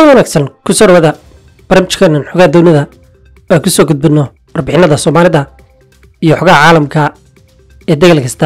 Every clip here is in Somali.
kulan wanaagsan ku soo dhawaada barnaamijkeenan xogaha dunida oo ku soo gudbino warbixinada Soomaalida iyo xogaha caalamka ee degal kasta.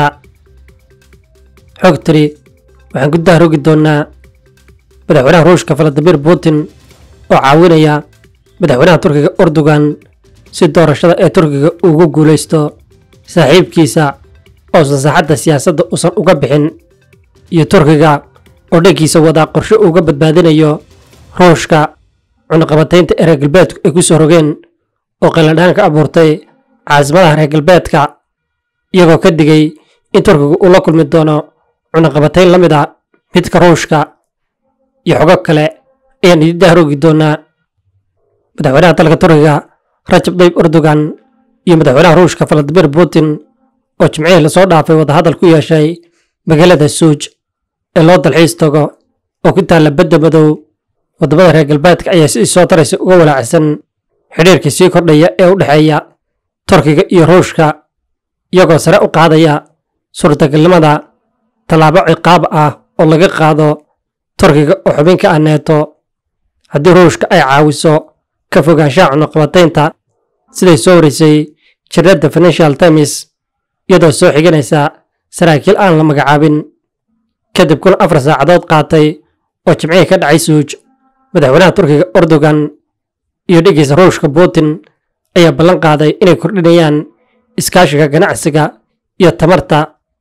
Xogtani waxaan ku daaroogi doonaa madaxweynaha Ruushka Vladimir Putin oo caawinaya madaxweynaha Turkiga Erdogan si doorashada ee Turkiga ugu guuleysto saaxiibkiisa oo saxaafadda siyaasadda uusan uga bixin iyo Turkiga oo dhagiisa wada qorshe uga badbaadinayo Ruushka cunaqabataynta reer galbeedka ay ku soo rogeen oo qiladhaan ka abuurtay caasimadaha reer galbeedka iyagoo ka digay in Turkiga uu la kulmi doono cunaqabatayn la mid ah midka Ruushka iyo xogo kale ayaan idin daaroogi doonaa. madaxweynaha dalka Turkiga Recep Tayyip Erdogan iyo madaxweynaha Ruushka Vladimir Putin oo Jimcihii la soo dhaafay wada hadal ku yeeshay magaalada Suuj ee loo dalxiis tago oo ku taalla badda madow. wadamada reer galbeedka ayaa si soo taraysa uga walaacsan xiriirka sii kordhaya ee u dhexeeya Turkiga iyo Ruushka iyagoo sare u qaadaya suurtagalnimada tallaabo ciqaab ah oo laga qaado Turkiga oo xubin ka ah NATO haddii Ruushka ay caawiso ka fogaanshaha cunaqabataynta siday soo warisay jirada Financial Times iyadoo soo xiganaysa saraakiil aan la magacaabin. kadib 4 saacadood qaatay oo Jimcihii ka dhacay Suuj, madaxweynaha Turkiga Erdogan iyo dhigiisa Ruushka Putin ayaa ballan qaaday inay kordhinayaan iskaashiga ganacsiga iyo tamarta.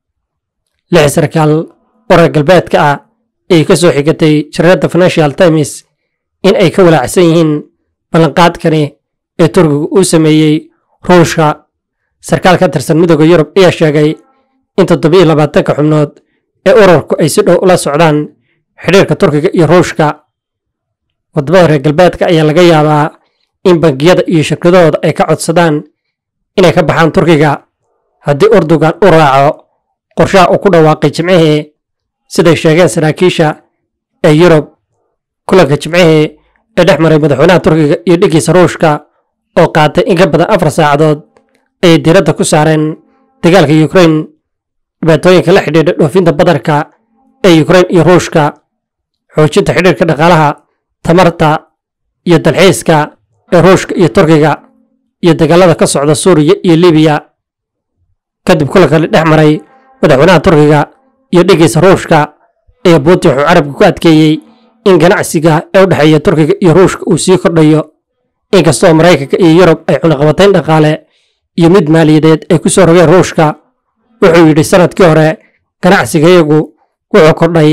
6 sarkaal oo reer galbeedka ah ay ka soo xigatay jirada Financial Times in ay ka walaacsan yihiin ballanqaadkani ee Turkiga uu sameeyay Ruushka. sarkaal ka tirsan midowga Yurub ayaa sheegay in 27 xubnood ee ururku ay si dhow ula socdaan xiriirka Turkiga iyo Ruushka. wadamada reer galbeedka ayaa laga yaabaa in bangiyada iyo shirkadahooda ay ka codsadaan inay ka baxaan Turkiga haddii Erdogan uu raaco qorshaha uu ku dhawaaqay Jimcihii, siday sheegeen saraakiisha ee Yurub. kulanka Jimcihii ee dhex maray madaxweynaha Turkiga iyo dhigiisa Ruushka oo qaatay in ka badan 4 saacadood ayay diiradda ku saareen dagaalka Ukraine, dhibaatooyinka la xidhiidha dhoofinta badarka ee Ukraine iyo Ruushka, xoojinta xiriirka dhaqaalaha, tamarta iyo dalxiiska ee Ruushka iyo Turkiga, iyo dagaalada ka socda Suuriya iyo Liibiya. kadib kulanka dhex maray madaxweynaha Turkiga iyo dhigiisa Ruushka ayaa Putin wuxuu carabka ku adkeeyey in ganacsiga ee u dhexeeya Turkiga iyo Ruushka uu sii kordhayo inkastoo Mareykanka iyo Yurub ay cunaqabatayn dhaqaale iyo mid maaliyadeed ay ku soo rogeen Ruushka. wuxuu yidhi sanadkii hore ganacsigayagu wuxuu kordhay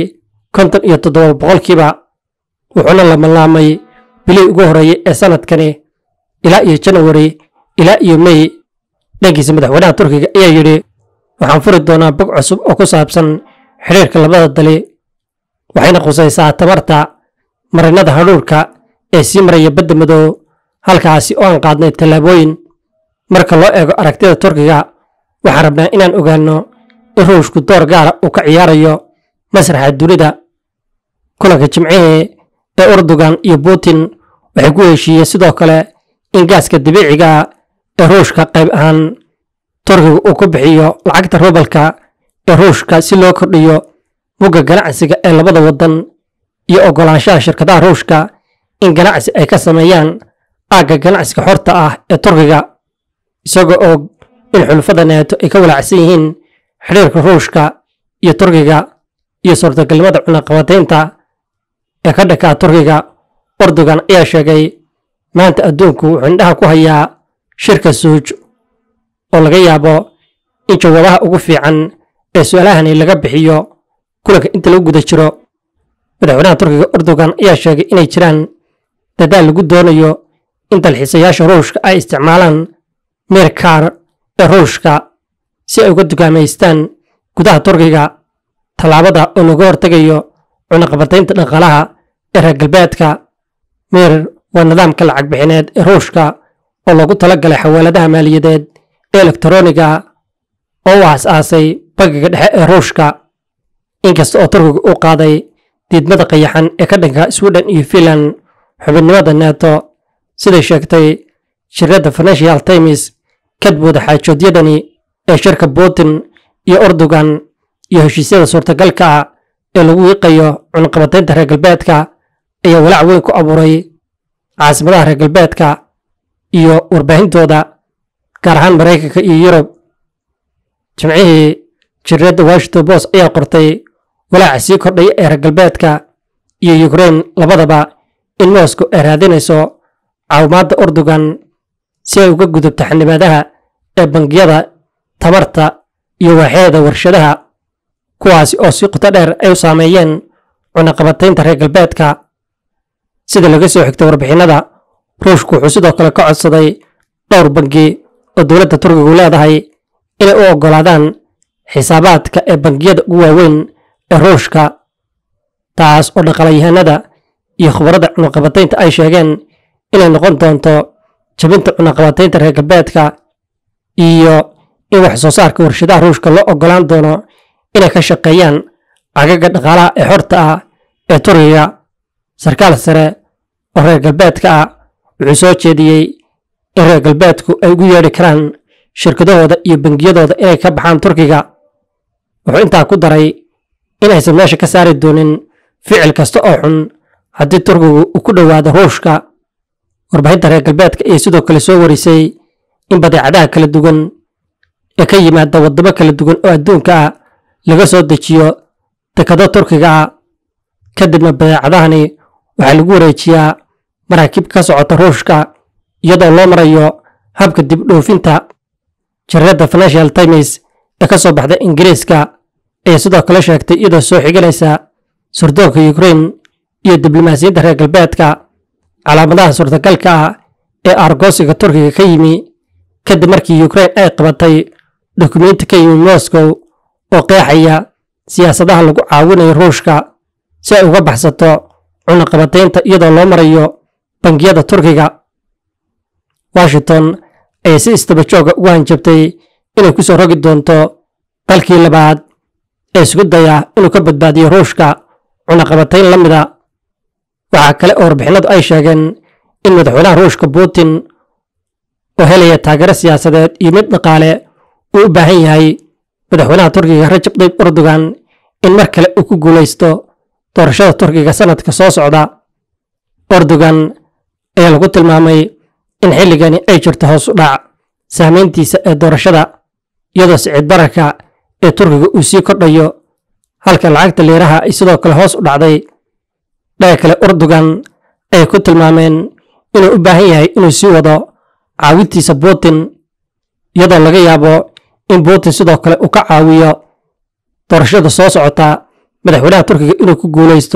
57%, wuxuuna la mallaamay bilii ugu horeeyay ee sanadkani ilaa iyo January ilaa iyo May. dhankiisa madaxweynaha Turkiga ayaa yidhi waxaan furi doonaa bog cusub oo ku saabsan xiriirka labada dali, waxayna khusaysaa tamarta marinada hadhuurka ee sii maraya badda madow, halkaasi oo aan qaadnay tallaabooyin. marka loo eego aragtida Turkiga, waxaan rabnaa inaan ogaano in Ruushku door gaara uu ka ciyaarayo masraxa dunida. kulanka Jimcihii ee Erdogan iyo Putin waxay ku heshiiyeen sidoo kale in gaaska dabiiciga ah ee Ruushka qayb ahaan Turkiga uu ku bixiyo lacagta rubalka ee Ruushka si loo kordhiyo mugga ganacsiga ee labada wadan iyo ogolaanshaha shirkadaha Ruushka in ganacsi ay ka sameeyaan aagga ganacsiga xorta ah ee Turkiga, isagoo og in xulafada NATO ay ka walaacsan yihiin xiriirka Ruushka iyo Turkiga iyo suurtagalnimada cunaqabataynta ee ka dhanka Turkiga. Erdogan ayaa sheegay maanta adduunku wuxuu indhaha ku hayaa shirka Suuj oo laga yaabo in jawaabaha ugu fiican ee su'aalahani laga bixiyo kulanka inta lagu guda jiro. madaxweynaha Turkiga Erdogan ayaa sheegay inay jiraan dadaal lagu doonayo in dalxiisayaasha Ruushka ay isticmaalaan meerkaar ee Ruushka si ay uga dukaamaystaan gudaha Turkiga. tallaabada oo laga hortagayo cunaqabataynta dhaqaalaha ee reer galbeedka. meer waa nidaamka lacag bixineed ee Ruushka oo loogu talagalay xawaaladaha maaliyadeed ee elektarooniga oo u aas-aasay bangiga dhexe ee Ruushka. inkasta oo Turkiga uu qaaday diidmada qayaxan ee ka dhanka Sweden iyo Finland xubinnimada NATO, siday sheegtay jirada Financial Times, kadib wada xaajoodyadani ee shirka Putin iyo Erdogan iyo heshiisyada suurtagalka ah ee lagu wiiqayo cunaqabataynta reer galbeedka ayaa walaac weyn ku abuuray caasimadaha reer galbeedka iyo warbaahintooda, gaar ahaan Maraykanka iyo Yurub. Jimcihii, jariidada Washington Post ayaa qortay walaaca sii kordhaya ee reer galbeedka iyo Ukraine labadaba in Moscow ay raadinayso caawimaadda Erdogan si ay uga gudubto xannibaadaha ee bangiyada, tamarta iyo waaxyada warshadaha, kuwaasi oo si qoto dheer ay u saameeyeen cunaqabataynta reer galbeedka. Sida laga soo xigtay warbixinada, Ruushku wuxuu sidoo kale ka codsaday dhowr bangi oo dowladda Turkigu leedahay inay u oggolaadaan xisaabaadka ee bangiyada ugu waaweyn ee Ruushka, taas oo dhaqaalayahanada iyo khubarada cunaqabataynta ay sheegeen inay noqon doonto jabinta cunaqabataynta reer galbeedka iyo in wax soo saarka warshadaha Ruushka loo oggolaan doono inay ka shaqeeyaan cagaga dhaqaalaha ee xorta ah ee Turkiga. Sarkaal sare oo reer galbeedka ah wuxuu soo jeediyey in reer galbeedku ay ugu yeedhi karaan shirkadahooda iyo bangiyadooda inay ka baxaan Turkiga. Wuxuu intaa ku daray in aysan meesha ka saari doonin ficil kasta oo xun haddii Turkigu uu ku dhowaado Ruushka. Warbaahinta reer galbeedka ayaa sidoo kale soo warisay in badeecadaha kala duwan ee ka yimaada wadamo kala duwan oo adduunka ah laga soo dejiyo dekado Turkiga ah, kadibna badeecadahani waxaa lagu wareejiyaa maraakiib ka socota Ruushka iyadoo loo marayo habka dib u dhoofinta. Jariidada Financial Times ee ka soo baxda Ingiriiska ayaa sidoo kale sheegtay iyadoo soo xiganaysa sirdoonka Ukraine iyo diblomaasiyadda reer galbeedka calaamadaha suurtagalka ah ee argosiga Turkiga ka yimi kadib markii Ukraine ay qabatay dukumeenti ka yimi Moscow oo qeexaya siyaasadaha lagu caawinayo Ruushka si ay uga baxsato cunaqabataynta iyadoo loo marayo bangiyada Turkiga. Washington ayaa si istaba jooga ugu hanjabtay inay ku soo rogi doonto dalkii labaad ee isku daya inuu ka badbaadiyo Ruushka cunaqabatayn la mida. Waxaa kale oo warbixinadu ay sheegeen in madaxweynaha Ruushka Putin oo helaya taageero siyaasadeed iyo mid dhaqaale uu u baahan yahay madaxweynaha Turkiga Recep Tayyip Erdogan in mar kale uu ku guuleysto doorashada Turkiga sanadka soo socda. Erdogan ayaa lagu tilmaamay in xilligani ay jirto hoos u dhac saameyntiisa ee doorashada, iyadoo sicir bararka ee Turkiga uu sii kordhayo halka lacagta liiraha ay sidoo kale hoos u dhacday. Dhaga kale, Erdogan ayay ku tilmaameen inuu u baahan yahay inuu sii wado caawintiisa Putin, iyadoo laga yaabo in Putin sidoo kale uu ka caawiyo doorashada soo socota madaxweynaha Turkiga inuu ku guuleysto.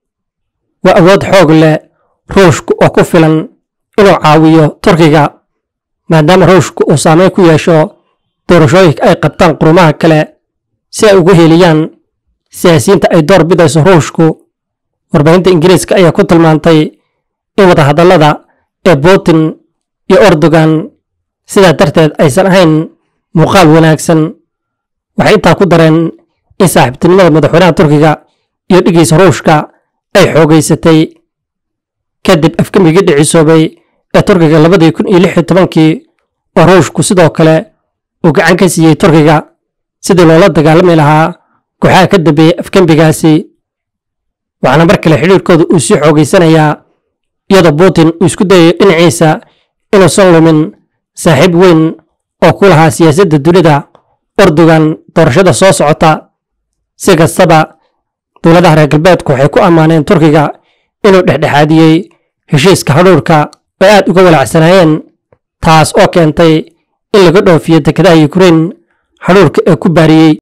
Waa awood xoog leh Ruushku oo ku filan inuu caawiyo Turkiga, maadaama Ruushku uu saameyn ku yeesho doorashooyinka ay qabtaan qurumaha kale si ay ugu heliyaan siyaasiyiinta ay door bidayso Ruushku. Warbaahinta Ingiriiska ayaa ku tilmaantay in wadahadallada ee Putin iyo Erdogan sidaa darteed aysan ahayn muuqaal wanaagsan. Waxay intaa ku dareen in saaxiibtinimada madaxweynaha Turkiga iyo dhigiisa Ruushka ay xoogaysatay kadib afgemigii dhicisoobay ee Turkiga 2016 oo Ruushku sidoo kale uu gacan ka siiyey Turkiga sidii loola dagaalami lahaa kooxaha ka dambeeyay afgembigaasi. waxaana mar kale xiriirkooda uu sii xoogaysanayaa iyadoo Putin uu isku dayayo dhinaciisa inuusan lumin saaxiib weyn oo ku lahaa siyaasadda dunida Erdogan doorashada soo socota. Si kastaba, dowladaha reer galbeedku waxay ku ammaaneen Turkiga inuu dhexdhexaadiyey heshiiska hadhuurka oo aad uga walaacsanaayeen, taas oo keentay in laga dhoofiyo dekedaha Ukraine hadhuurka ee ku baariyey